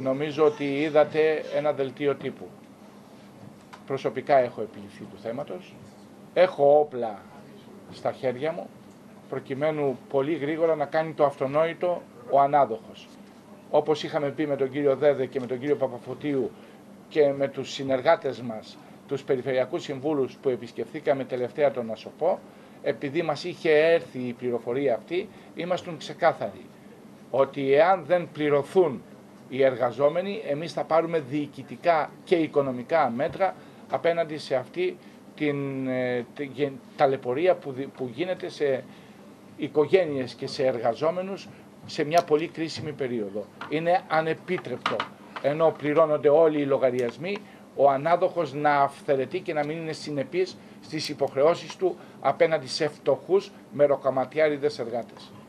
Νομίζω ότι είδατε ένα δελτίο τύπου. Προσωπικά έχω επιληφθεί του θέματος. Έχω όπλα στα χέρια μου, προκειμένου πολύ γρήγορα να κάνει το αυτονόητο ο ανάδοχος. Όπως είχαμε πει με τον κύριο Δέδε και με τον κύριο Παπαφωτίου και με τους συνεργάτες μας, τους περιφερειακούς συμβούλους που επισκεφθήκαμε τελευταία τον Ασοπό, επειδή μας είχε έρθει η πληροφορία αυτή, ήμασταν ξεκάθαροι ότι εάν δεν πληρωθούν οι εργαζόμενοι, εμείς θα πάρουμε διοικητικά και οικονομικά μέτρα απέναντι σε αυτή την ταλαιπωρία που γίνεται σε οικογένειες και σε εργαζόμενους σε μια πολύ κρίσιμη περίοδο. Είναι ανεπίτρεπτο, ενώ πληρώνονται όλοι οι λογαριασμοί, ο ανάδοχος να αυθαιρετεί και να μην είναι συνεπής στις υποχρεώσεις του απέναντι σε φτωχούς μεροκαματιάριδες εργάτες.